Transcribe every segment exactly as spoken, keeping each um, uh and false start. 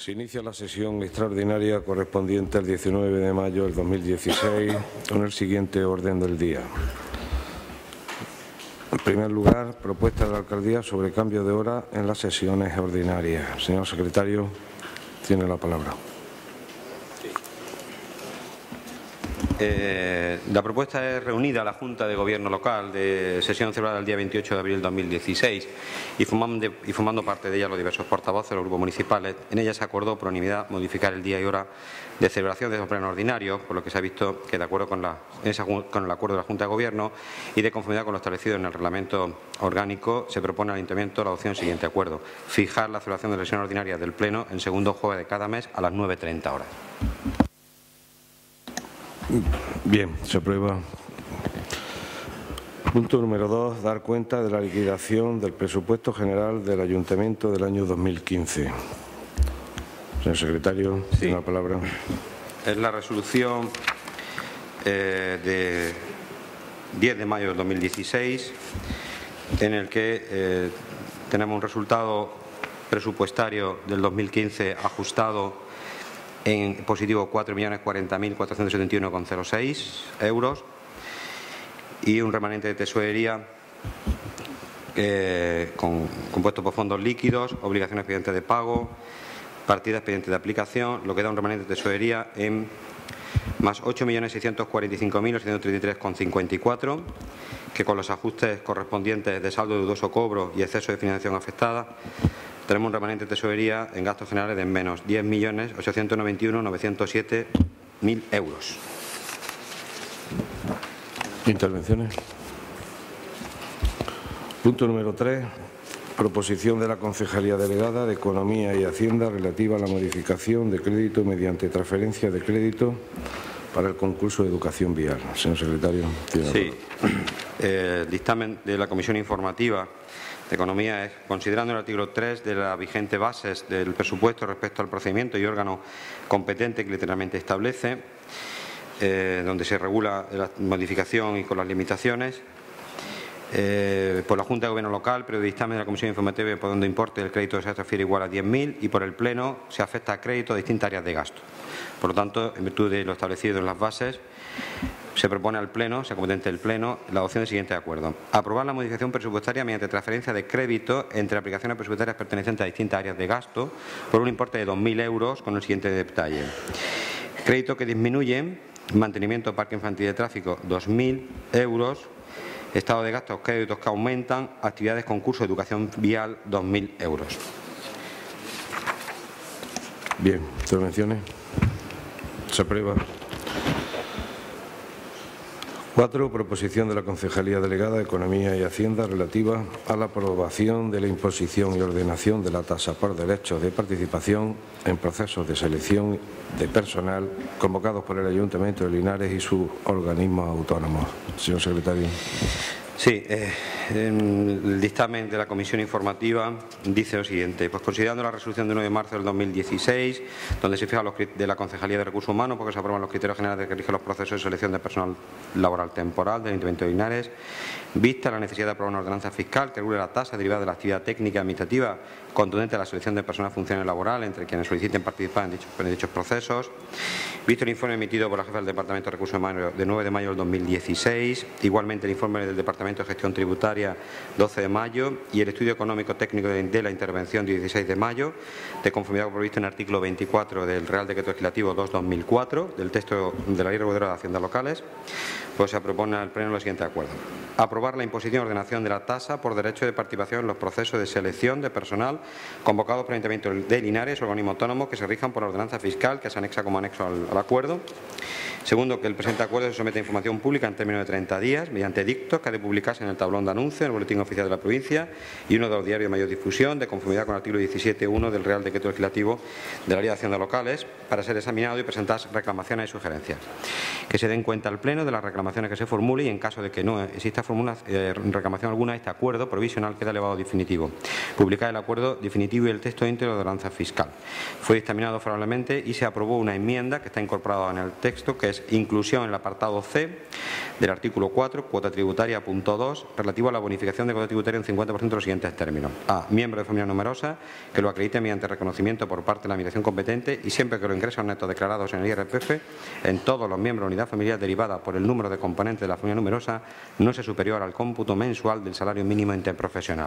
Se inicia la sesión extraordinaria correspondiente al diecinueve de mayo del dos mil dieciséis con el siguiente orden del día. En primer lugar, propuesta de la Alcaldía sobre cambio de hora en las sesiones ordinarias. Señor secretario, tiene la palabra. Eh, la propuesta es reunida a la Junta de Gobierno Local de sesión celebrada el día veintiocho de abril de dos mil dieciséis y formando, y formando parte de ella los diversos portavoces de los grupos municipales. En ella se acordó por unanimidad modificar el día y hora de celebración de los plenos ordinarios, por lo que se ha visto que de acuerdo con, la, esa, con el acuerdo de la Junta de Gobierno y de conformidad con lo establecido en el reglamento orgánico, se propone al Ayuntamiento la adopción del siguiente acuerdo: fijar la celebración de la sesión ordinaria del Pleno en segundo jueves de cada mes a las nueve treinta horas. Bien, se aprueba. Punto número dos, dar cuenta de la liquidación del presupuesto general del Ayuntamiento del año dos mil quince. Señor secretario, sí. Tiene la palabra. Es la resolución eh, de diez de mayo del dos mil dieciséis, en el que eh, tenemos un resultado presupuestario del dos mil quince ajustado en positivo cuatro millones cuarenta mil cuatrocientos setenta y uno coma cero seis euros y un remanente de tesorería eh, con, compuesto por fondos líquidos, obligaciones pendientes de pago, partidas pendientes de aplicación, lo que da un remanente de tesorería en más ocho millones seiscientos cuarenta y cinco mil ochocientos treinta y tres coma cincuenta y cuatro, que con los ajustes correspondientes de saldo de dudoso cobro y exceso de financiación afectada tenemos un remanente de tesorería en gastos generales de menos diez millones ochocientos noventa y uno mil novecientos siete euros. Intervenciones. Punto número tres. Proposición de la Concejalía Delegada de Economía y Hacienda relativa a la modificación de crédito mediante transferencia de crédito para el concurso de educación vial. Señor secretario. Sí. El dictamen de la Comisión Informativa de Economía es, considerando el artículo tres de la vigente bases del presupuesto respecto al procedimiento y órgano competente que literalmente establece, eh, donde se regula la modificación y con las limitaciones, eh, por la Junta de Gobierno Local, pero el dictamen de la Comisión Informativa por donde importe el crédito se transfiere igual a diez mil y por el Pleno se afecta a crédito a distintas áreas de gasto. Por lo tanto, en virtud de lo establecido en las bases, se propone al Pleno, sea competente el Pleno, la adopción del siguiente acuerdo: aprobar la modificación presupuestaria mediante transferencia de crédito entre aplicaciones presupuestarias pertenecientes a distintas áreas de gasto por un importe de dos mil euros con el siguiente detalle: crédito que disminuye, mantenimiento parque infantil de tráfico dos mil euros, estado de gastos, créditos que aumentan, actividades concurso de educación vial dos mil euros. Bien, intervenciones. Se aprueba. Cuatro. Proposición de la Concejalía Delegada de Economía y Hacienda relativa a la aprobación de la imposición y ordenación de la tasa por derechos de participación en procesos de selección de personal convocados por el Ayuntamiento de Linares y sus organismos autónomos. Señor secretario. Sí, eh, el dictamen de la Comisión Informativa dice lo siguiente: pues considerando la resolución de nueve de marzo del dos mil dieciséis, donde se fija los de la Concejalía de Recursos Humanos, porque se aprueban los criterios generales que rigen los procesos de selección de personal laboral temporal del Ayuntamiento de Linares, vista la necesidad de aprobar una ordenanza fiscal que regule la tasa derivada de la actividad técnica administrativa contundente a la selección de personal funcionario laboral entre quienes soliciten participar en dichos, en dichos procesos, visto el informe emitido por la jefa del Departamento de Recursos Humanos de nueve de mayo del dos mil dieciséis, igualmente el informe del Departamento de Gestión Tributaria doce de mayo y el estudio económico técnico de, de la intervención dieciséis de mayo, de conformidad con lo previsto en el artículo veinticuatro del Real Decreto Legislativo dos barra dos mil cuatro del texto de la Ley Reguladora de Haciendas Locales, pues se propone al Pleno el siguiente acuerdo: aprobar la imposición y ordenación de la tasa por derecho de participación en los procesos de selección de personal convocados por el Ayuntamiento de Linares o organismo autónomo que se rijan por la ordenanza fiscal que se anexa como anexo al, al acuerdo. Segundo, que el presente acuerdo se somete a información pública en términos de treinta días mediante dictos que ha de publicarse en el tablón de anuncios, en el boletín oficial de la provincia y uno de los diarios de mayor difusión, de conformidad con el artículo diecisiete punto uno del Real Decreto Legislativo de la Ley de Haciendas Locales, para ser examinado y presentar reclamaciones y sugerencias. Que se den cuenta al Pleno de las reclamaciones que se formulen y, en caso de que no exista formula, eh, reclamación alguna, este acuerdo provisional queda elevado a definitivo. Publicar el acuerdo definitivo y el texto íntegro de la ordenanza fiscal. Fue dictaminado favorablemente y se aprobó una enmienda que está incorporada en el texto, que es inclusión en el apartado C del artículo cuatro, cuota tributaria, punto dos, relativo a la bonificación de cuota tributaria en cincuenta por ciento en los siguientes términos. A. Miembro de familia numerosa que lo acredite mediante reconocimiento por parte de la administración competente y siempre que los ingresos netos declarados en el I R P F en todos los miembros de unidad familiar derivada por el número de componentes de la familia numerosa no sea superior al cómputo mensual del salario mínimo interprofesional.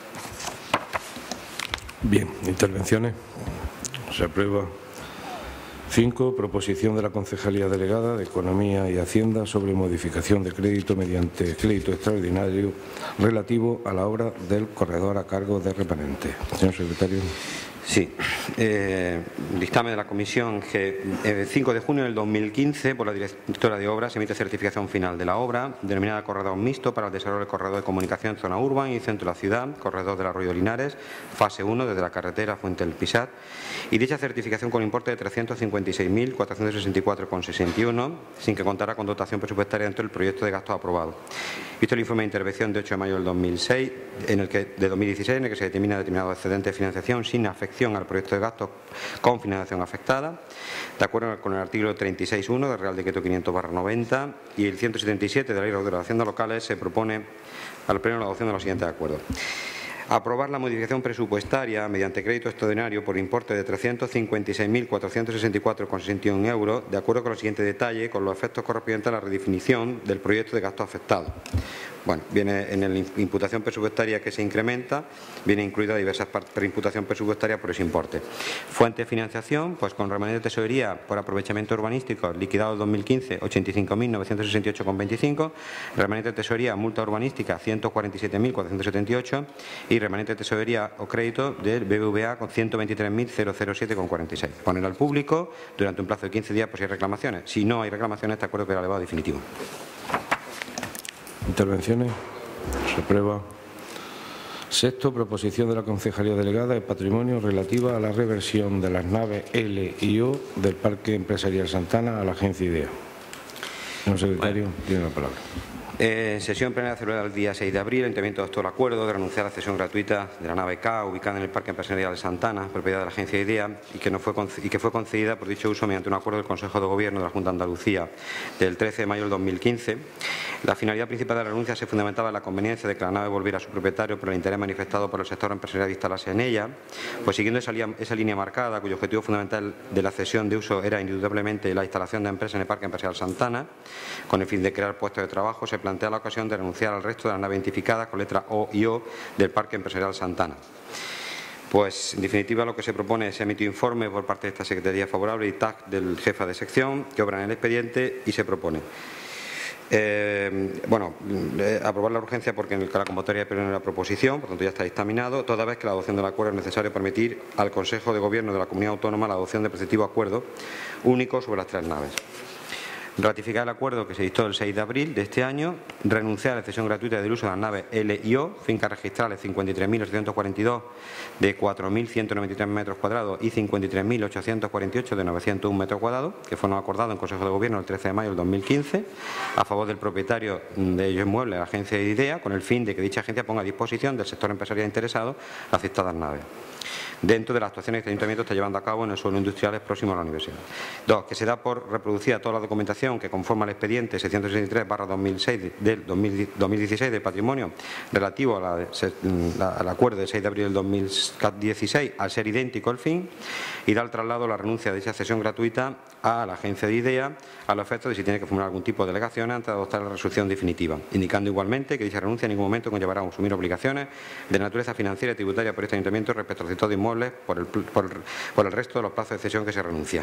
Bien, intervenciones. Se aprueba. Cinco. Proposición de la Concejalía Delegada de Economía y Hacienda sobre modificación de crédito mediante crédito extraordinario relativo a la obra del corredor a cargo de remanente. Señor secretario. Sí, eh, dictamen de la Comisión que el cinco de junio del dos mil quince por la directora de obras emite certificación final de la obra denominada corredor mixto para el desarrollo del corredor de comunicación zona urbana y centro de la ciudad, corredor del Arroyo Linares, fase uno desde la carretera Fuente del Pisat, y dicha certificación con importe de trescientos cincuenta y seis mil cuatrocientos sesenta y cuatro coma sesenta y uno, sin que contara con dotación presupuestaria dentro del proyecto de gastos aprobado. Visto el informe de intervención de ocho de mayo del dos mil seis, en el que, de dos mil dieciséis, en el que se determina determinado excedente de financiación sin afección al proyecto de gastos con financiación afectada, de acuerdo con el artículo treinta y seis punto uno del Real Decreto quinientos barra noventa y el ciento setenta y siete de la Ley de Haciendas Locales, se propone al Pleno la adopción de los siguientes acuerdos. Aprobar la modificación presupuestaria mediante crédito extraordinario por importe de trescientos cincuenta y seis mil cuatrocientos sesenta y cuatro coma sesenta y uno euros, de acuerdo con el siguiente detalle, con los efectos correspondientes a la redefinición del proyecto de gasto afectado. Bueno, viene en la imputación presupuestaria que se incrementa, viene incluida diversas partes de imputación presupuestaria por ese importe. Fuente de financiación, pues con remanente de tesorería por aprovechamiento urbanístico liquidado en dos mil quince, ochenta y cinco mil novecientos sesenta y ocho coma veinticinco, remanente de tesorería multa urbanística ciento cuarenta y siete mil cuatrocientos setenta y ocho y remanente de tesorería o crédito del B B V A con ciento veintitrés mil siete coma cuarenta y seis. Poner al público durante un plazo de quince días por si hay reclamaciones. Si no hay reclamaciones, este acuerdo queda elevado definitivo. Intervenciones. Se aprueba. Sexto, proposición de la Concejalía Delegada de Patrimonio relativa a la reversión de las naves L y O del Parque Empresarial Santana a la Agencia IDEA. Señor secretario, bueno, tiene la palabra. Eh, en sesión plenaria celebrada el día seis de abril, el Ayuntamiento adoptó el acuerdo de renunciar a la cesión gratuita de la nave K, ubicada en el Parque Empresarial de Santana, propiedad de la Agencia IDEA, y que, no fue, y que fue concedida por dicho uso mediante un acuerdo del Consejo de Gobierno de la Junta de Andalucía del trece de mayo del dos mil quince. La finalidad principal de la renuncia se fundamentaba en la conveniencia de que la nave volviera a su propietario por el interés manifestado por el sector empresarial de instalarse en ella, pues siguiendo esa, esa línea marcada, cuyo objetivo fundamental de la cesión de uso era indudablemente la instalación de empresas en el Parque Empresarial Santana, con el fin de crear puestos de trabajo, se plantea la ocasión de renunciar al resto de las naves identificadas con letra O y O del Parque Empresarial Santana. Pues, en definitiva, lo que se propone es emitir informe por parte de esta Secretaría Favorable y T A C del jefe de sección que obra en el expediente y se propone Eh, bueno, eh, aprobar la urgencia porque en la convocatoria de pleno de la proposición, por tanto ya está dictaminado, toda vez que la adopción del acuerdo es necesario permitir al Consejo de Gobierno de la Comunidad Autónoma la adopción del preceptivo acuerdo único sobre las tres naves. Ratificar el acuerdo que se dictó el seis de abril de este año, renunciar a la cesión gratuita del uso de las naves L y O, fincas registrales cincuenta y tres mil ochocientos cuarenta y dos de cuatro mil ciento noventa y tres metros cuadrados y cincuenta y tres mil ochocientos cuarenta y ocho de novecientos un metros cuadrados, que fueron acordados en Consejo de Gobierno el trece de mayo del dos mil quince, a favor del propietario de ellos inmuebles, la agencia de IDEA, con el fin de que dicha agencia ponga a disposición del sector empresarial interesado las citadas naves, dentro de las actuaciones que este Ayuntamiento está llevando a cabo en el suelo industrial próximo a la universidad. Dos, que se da por reproducida toda la documentación que conforma el expediente seiscientos sesenta y tres barra dos mil seis del dos mil dieciséis de patrimonio relativo a la, la, al acuerdo del seis de abril del dos mil dieciséis, al ser idéntico el fin, y da el traslado a la renuncia de esa cesión gratuita a la agencia de IDEA a los efectos de si tiene que formular algún tipo de delegación antes de adoptar la resolución definitiva, indicando igualmente que dicha renuncia en ningún momento conllevará a asumir obligaciones de naturaleza financiera y tributaria por este Ayuntamiento respecto al sector de inmuebles por el, por, por el resto de los plazos de cesión que se renuncia.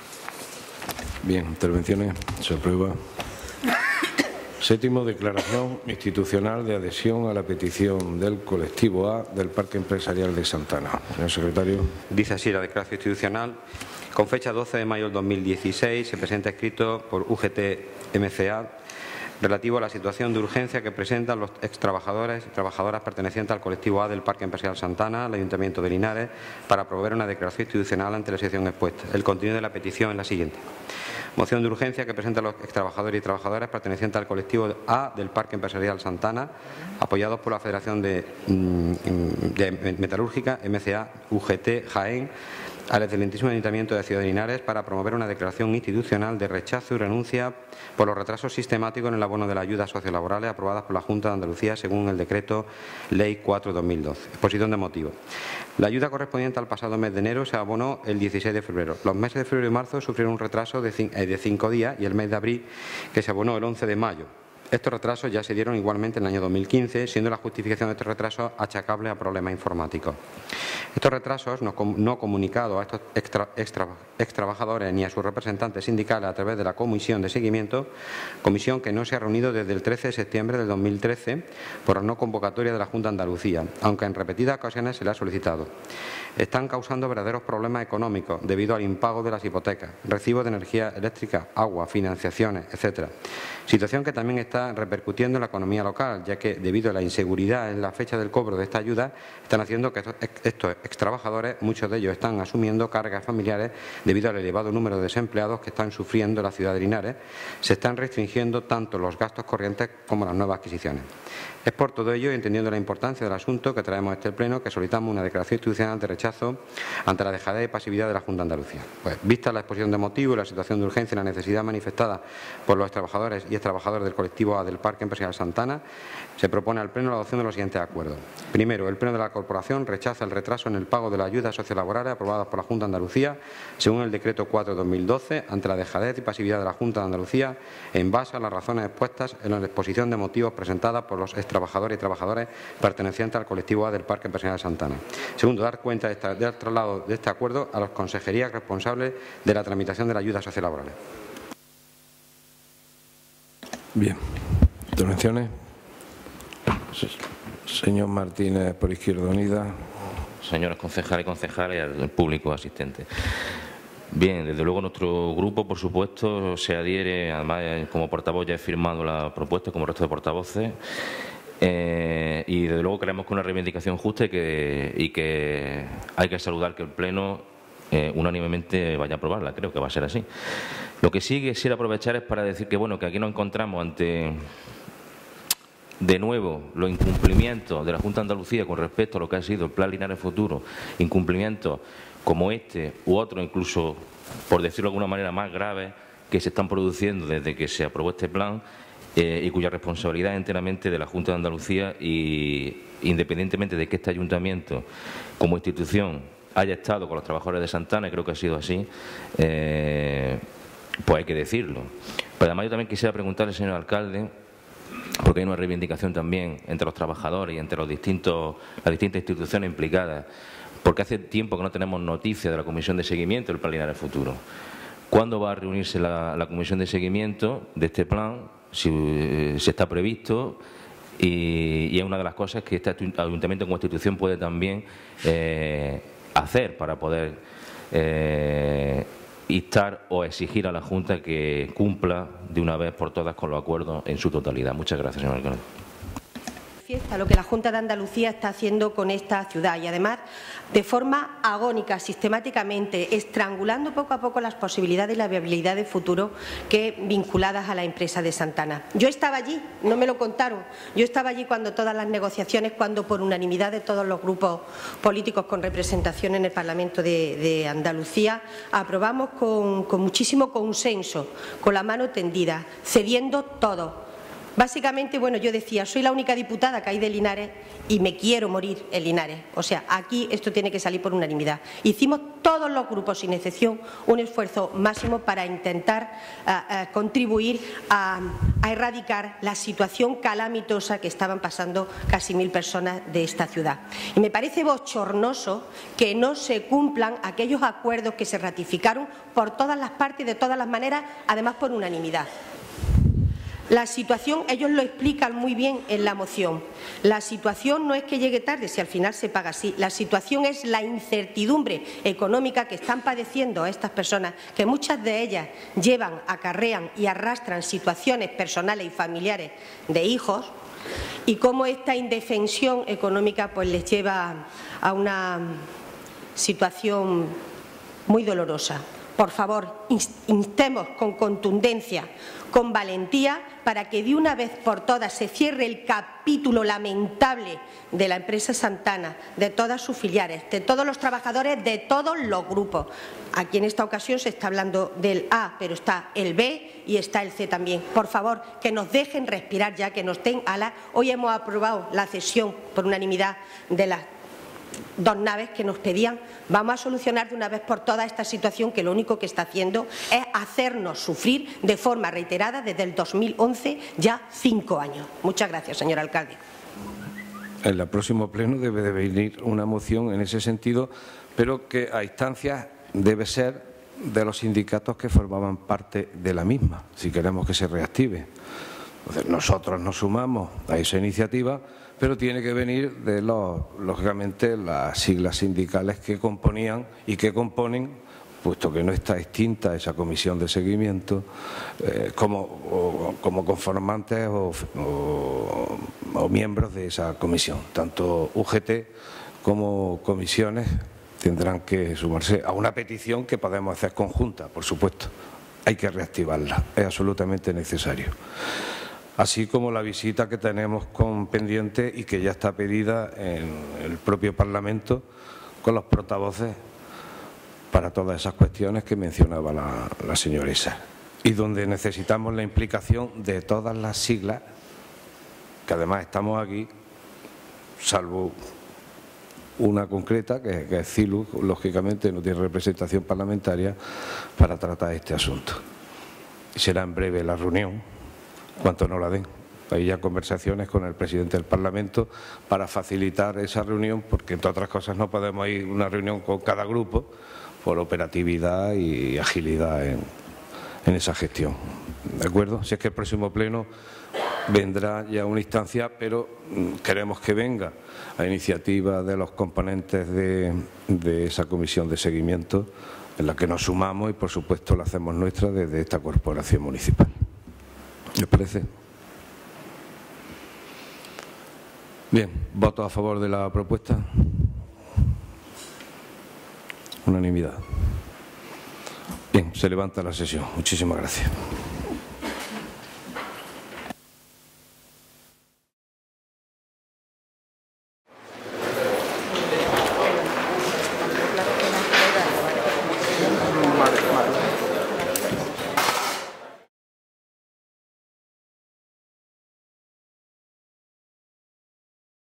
Bien, intervenciones. Se aprueba. Séptimo, declaración institucional de adhesión a la petición del colectivo A del Parque Empresarial de Santana. Señor secretario. Dice así la declaración institucional. Con fecha doce de mayo del dos mil dieciséis se presenta escrito por U G T M C A relativo a la situación de urgencia que presentan los extrabajadores y trabajadoras pertenecientes al colectivo A del Parque Empresarial Santana, al Ayuntamiento de Linares, para promover una declaración institucional ante la sección expuesta. El contenido de la petición es la siguiente. Moción de urgencia que presentan los extrabajadores y trabajadoras pertenecientes al colectivo A del Parque Empresarial Santana, apoyados por la Federación de, de Metalúrgica, M C A, U G T, Jaén, al excelentísimo Ayuntamiento de Ciudad de Linares para promover una declaración institucional de rechazo y renuncia por los retrasos sistemáticos en el abono de las ayudas sociolaborales aprobadas por la Junta de Andalucía según el Decreto Ley cuatro barra dos mil doce. Exposición de motivos. La ayuda correspondiente al pasado mes de enero se abonó el dieciséis de febrero. Los meses de febrero y marzo sufrieron un retraso de cinco días y el mes de abril, que se abonó el once de mayo. Estos retrasos ya se dieron igualmente en el año dos mil quince, siendo la justificación de estos retrasos achacable a problemas informáticos. Estos retrasos no, no comunicados a estos extra, extra, ex trabajadores ni a sus representantes sindicales a través de la Comisión de Seguimiento, comisión que no se ha reunido desde el trece de septiembre del dos mil trece por la no convocatoria de la Junta de Andalucía, aunque en repetidas ocasiones se le ha solicitado. Están causando verdaderos problemas económicos debido al impago de las hipotecas, recibos de energía eléctrica, agua, financiaciones, etcétera. Situación que también está repercutiendo en la economía local, ya que debido a la inseguridad en la fecha del cobro de esta ayuda, están haciendo que estos, estos extrabajadores, muchos de ellos están asumiendo cargas familiares debido al elevado número de desempleados que están sufriendo la ciudad de Linares. Se están restringiendo tanto los gastos corrientes como las nuevas adquisiciones. Es por todo ello, entendiendo la importancia del asunto, que traemos a este Pleno, que solicitamos una declaración institucional de rechazo ante la dejadez y pasividad de la Junta de Andalucía. Pues, vista la exposición de motivos y la situación de urgencia y la necesidad manifestada por los trabajadores y trabajadores del colectivo A del Parque Empresarial Santana, se propone al Pleno la adopción de los siguientes acuerdos. Primero, el Pleno de la Corporación rechaza el retraso en el pago de las ayudas sociolaborales aprobadas por la Junta de Andalucía según el Decreto cuatro barra dos mil doce ante la dejadez y pasividad de la Junta de Andalucía en base a las razones expuestas en la exposición de motivos presentada por los extrabajadores y trabajadores pertenecientes al colectivo A del Parque Empresarial Santana. Segundo, dar cuenta de esta, del traslado de este acuerdo a las consejerías responsables de la tramitación de las ayudas sociolaborales. Bien. ¿Intervenciones? Señor Martínez, por Izquierda Unida. Señores concejales y concejales y al público asistente. Bien, desde luego nuestro grupo, por supuesto, se adhiere, además como portavoz ya he firmado la propuesta como resto de portavoces, eh, y desde luego creemos que es una reivindicación justa y que, y que hay que saludar que el Pleno eh, unánimemente vaya a aprobarla, creo que va a ser así. Lo que sí quisiera aprovechar es para decir que, bueno, que aquí nos encontramos ante, de nuevo, los incumplimientos de la Junta de Andalucía con respecto a lo que ha sido el Plan Linares Futuro, incumplimientos como este u otro, incluso, por decirlo de alguna manera, más graves que se están produciendo desde que se aprobó este plan eh, y cuya responsabilidad es enteramente de la Junta de Andalucía y, independientemente de que este ayuntamiento, como institución, haya estado con los trabajadores de Santana, y creo que ha sido así, eh, pues hay que decirlo. Pero además yo también quisiera preguntarle, señor alcalde, porque hay una reivindicación también entre los trabajadores y entre los distintos, las distintas instituciones implicadas, porque hace tiempo que no tenemos noticia de la Comisión de Seguimiento del Plan Linares Futuro. ¿Cuándo va a reunirse la, la Comisión de Seguimiento de este plan? Si, eh, si está previsto, y, y es una de las cosas que este ayuntamiento como institución puede también eh, hacer para poder eh, instar o exigir a la Junta que cumpla de una vez por todas con los acuerdos en su totalidad. Muchas gracias, señor alcalde. Fiesta lo que la Junta de Andalucía está haciendo con esta ciudad y además de forma agónica, sistemáticamente, estrangulando poco a poco las posibilidades y la viabilidad de futuro que vinculadas a la empresa de Santana. Yo estaba allí, no me lo contaron, yo estaba allí cuando todas las negociaciones, cuando por unanimidad de todos los grupos políticos con representación en el Parlamento de, de Andalucía aprobamos con, con muchísimo consenso, con la mano tendida, cediendo todo. Básicamente, bueno, yo decía, soy la única diputada que hay de Linares y me quiero morir en Linares. O sea, aquí esto tiene que salir por unanimidad. Hicimos todos los grupos, sin excepción, un esfuerzo máximo para intentar uh, uh, contribuir a, a erradicar la situación calamitosa que estaban pasando casi mil personas de esta ciudad. Y me parece bochornoso que no se cumplan aquellos acuerdos que se ratificaron por todas las partes y de todas las maneras, además por unanimidad. La situación, ellos lo explican muy bien en la moción, la situación no es que llegue tarde, si al final se paga así, la situación es la incertidumbre económica que están padeciendo estas personas, que muchas de ellas llevan, acarrean y arrastran situaciones personales y familiares de hijos, y cómo esta indefensión económica pues les lleva a una situación muy dolorosa. por favor, instemos con contundencia, con valentía, para que de una vez por todas se cierre el capítulo lamentable de la empresa Santana, de todas sus filiales, de todos los trabajadores, de todos los grupos. Aquí en esta ocasión se está hablando del A, pero está el B y está el C también. Por favor, que nos dejen respirar ya, que nos den alas. Hoy hemos aprobado la cesión por unanimidad de las dos naves que nos pedían. Vamos a solucionar de una vez por todas esta situación, que lo único que está haciendo es hacernos sufrir de forma reiterada desde el dos mil once, ya cinco años. Muchas gracias, señor alcalde. En el próximo pleno debe de venir una moción en ese sentido, pero que a instancias debe ser de los sindicatos que formaban parte de la misma, si queremos que se reactive. Entonces, nosotros nos sumamos a esa iniciativa, pero tiene que venir de, los, lógicamente, las siglas sindicales que componían y que componen, puesto que no está extinta esa comisión de seguimiento, eh, como, o, como conformantes o, o, o miembros de esa comisión. Tanto U G T como comisiones tendrán que sumarse a una petición que podemos hacer conjunta, por supuesto. Hay que reactivarla, es absolutamente necesario. Así como la visita que tenemos con pendiente y que ya está pedida en el propio Parlamento con los portavoces para todas esas cuestiones que mencionaba la, la señora Isa, y donde necesitamos la implicación de todas las siglas, que además estamos aquí, salvo una concreta, que, que es C I L U, lógicamente no tiene representación parlamentaria, para tratar este asunto. Y será en breve la reunión, cuanto no la den. Hay ya conversaciones con el presidente del Parlamento para facilitar esa reunión, porque entre otras cosas no podemos ir a una reunión con cada grupo por operatividad y agilidad en, en esa gestión. ¿De acuerdo? Si es que el próximo pleno vendrá ya una instancia, pero queremos que venga a iniciativa de los componentes de, de esa comisión de seguimiento, en la que nos sumamos y por supuesto la hacemos nuestra desde esta corporación municipal. ¿Les parece? Bien, ¿voto a favor de la propuesta? Unanimidad. Bien, se levanta la sesión. Muchísimas gracias. Vale, vale.